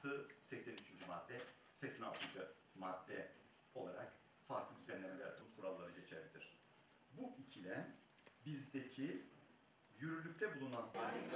86, 83. madde, 86. madde olarak farklı düzenlemeler, kuralları geçerlidir. Bu ikilem bizdeki yürürlükte bulunan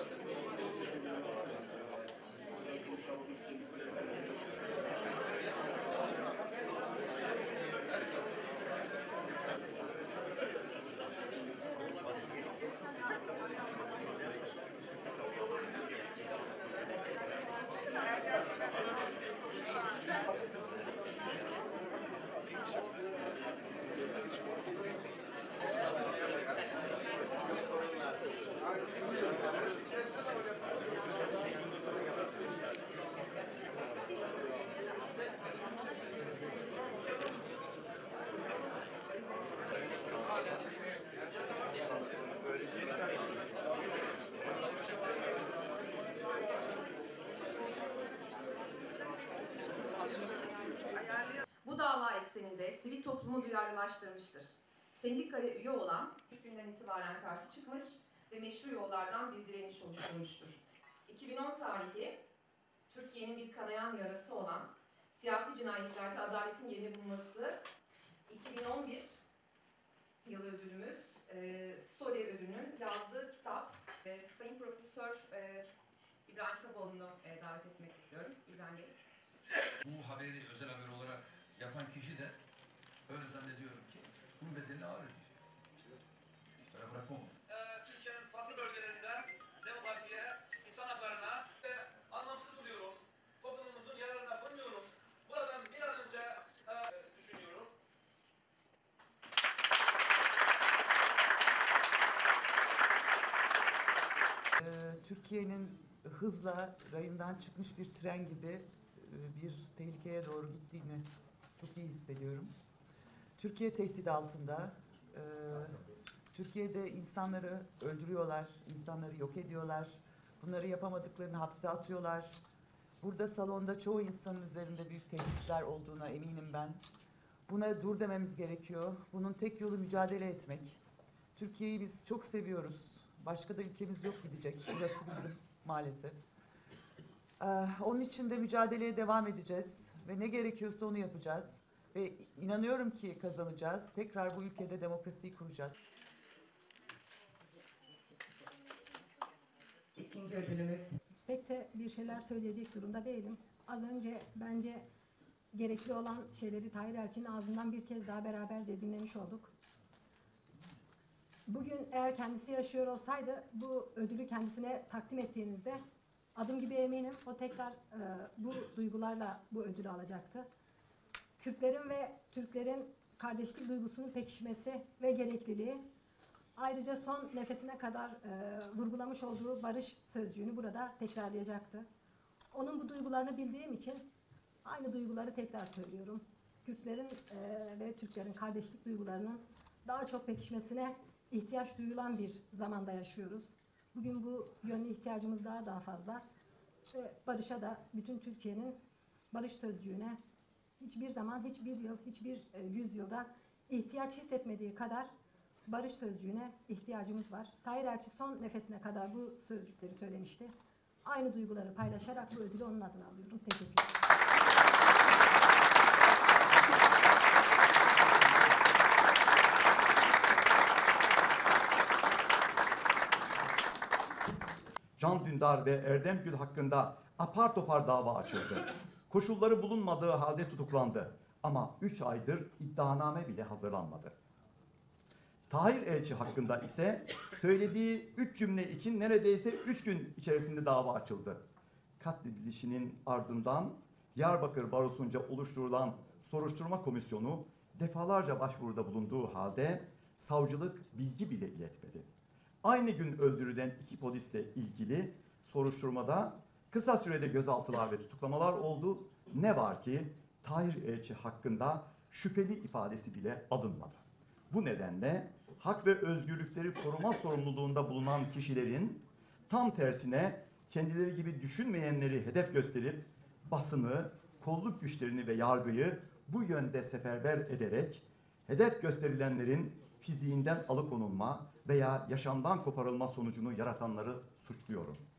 Bu dava ekseninde sivil toplumu duyarlılaştırmıştır. Sendikaya üye olan ilk günden itibaren karşı çıkmış ve meşru yollardan bir direniş oluşturmuştur. 2010 tarihi Türkiye'nin bir kanayan yarası olan siyasi cinayetlerde adaletin yerini bulması 2011 yıl ödülümüz SODE ödülünün yazdığı kitap. Sayın Profesör İbrahim Kaboğlu'nu davet etmek istiyorum. İbrahim Bey. Bu haberi özel haber olarak yapan kişi de öyle zannediyorum ki bunun bedelini ağır ödeyecek. Böyle bırakamam. Türkiye'nin farklı bölgelerinden demokrasiye, insan haklarına anlamsız buluyorum. Toplumumuzun yararına bulmuyorum. Buradan bir an önce düşünüyorum. Türkiye'nin hızla rayından çıkmış bir tren gibi bir tehlikeye doğru gittiğini çok iyi hissediyorum. Türkiye tehdit altında. Türkiye'de insanları öldürüyorlar, insanları yok ediyorlar. Bunları yapamadıklarını hapse atıyorlar. Burada salonda çoğu insanın üzerinde büyük tehditler olduğuna eminim ben. Buna dur dememiz gerekiyor. Bunun tek yolu mücadele etmek. Türkiye'yi biz çok seviyoruz. Başka da ülkemiz yok gidecek. Burası bizim maalesef. Onun için de mücadeleye devam edeceğiz ve ne gerekiyorsa onu yapacağız. Ve inanıyorum ki kazanacağız. Tekrar bu ülkede demokrasiyi kuracağız. İkinci ödülümüz. Pek de bir şeyler söyleyecek durumda değilim. Az önce bence gerekli olan şeyleri Tahir Elçi'nin ağzından bir kez daha beraberce dinlemiş olduk. Bugün eğer kendisi yaşıyor olsaydı bu ödülü kendisine takdim ettiğinizde adım gibi eminim o tekrar bu duygularla bu ödülü alacaktı. Kürtlerin ve Türklerin kardeşlik duygusunun pekişmesi ve gerekliliği, ayrıca son nefesine kadar vurgulamış olduğu barış sözcüğünü burada tekrarlayacaktı. Onun bu duygularını bildiğim için aynı duyguları tekrar söylüyorum. Kürtlerin ve Türklerin kardeşlik duygularının daha çok pekişmesine ihtiyaç duyulan bir zamanda yaşıyoruz. Bugün bu yönlü ihtiyacımız daha fazla. Ve barışa da, bütün Türkiye'nin barış sözcüğüne hiçbir zaman, hiçbir yıl, hiçbir yüzyılda ihtiyaç hissetmediği kadar barış sözcüğüne ihtiyacımız var. Tahir Elçi son nefesine kadar bu sözcükleri söylemişti. Aynı duyguları paylaşarak bu ödülü onun adına alıyorum. Teşekkür ederim. Can Dündar ve Erdem Gül hakkında apar topar dava açıldı. Koşulları bulunmadığı halde tutuklandı. Ama 3 aydır iddianame bile hazırlanmadı. Tahir Elçi hakkında ise söylediği 3 cümle için neredeyse 3 gün içerisinde dava açıldı. Katledilişinin ardından Diyarbakır Barosu'nca oluşturulan soruşturma komisyonu defalarca başvuruda bulunduğu halde savcılık bilgi bile iletmedi. Aynı gün öldürülen 2 polisle ilgili soruşturmada kısa sürede gözaltılar ve tutuklamalar oldu. Ne var ki Tahir Elçi hakkında şüpheli ifadesi bile alınmadı. Bu nedenle hak ve özgürlükleri koruma sorumluluğunda bulunan kişilerin tam tersine kendileri gibi düşünmeyenleri hedef gösterip basını, kolluk güçlerini ve yargıyı bu yönde seferber ederek hedef gösterilenlerin fiziğinden alıkonulma veya yaşamdan koparılma sonucunu yaratanları suçluyorum.